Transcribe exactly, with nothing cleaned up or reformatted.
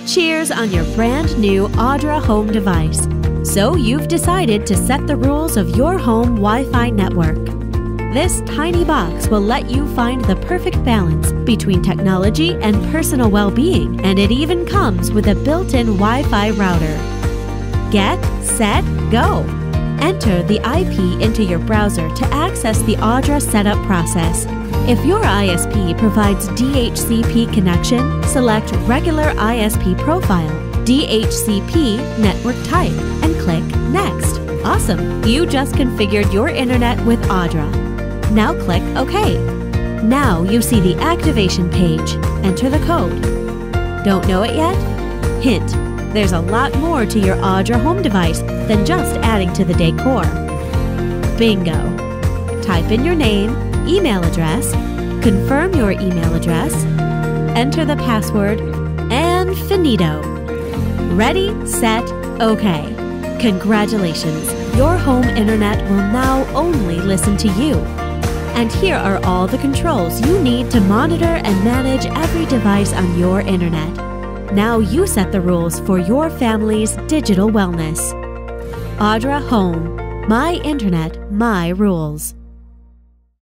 Cheers on your brand new Audra home device. So you've decided to set the rules of your home Wi-Fi network. This tiny box will let you find the perfect balance between technology and personal well-being, and it even comes with a built-in Wi-Fi router. Get, set, go! Enter the I P into your browser to access the Audra setup process. If your I S P provides D H C P connection, select Regular I S P Profile, D H C P Network Type, and click Next. Awesome! You just configured your internet with Audra. Now click OK. Now you see the activation page. Enter the code. Don't know it yet? Hint: there's a lot more to your Audra home device than just adding to the decor. Bingo! Type in your name, email address, confirm your email address, enter the password, and finito. Ready, set, OK. Congratulations! Your home internet will now only listen to you. And here are all the controls you need to monitor and manage every device on your internet. Now you set the rules for your family's digital wellness. Audra Home. My internet, my rules.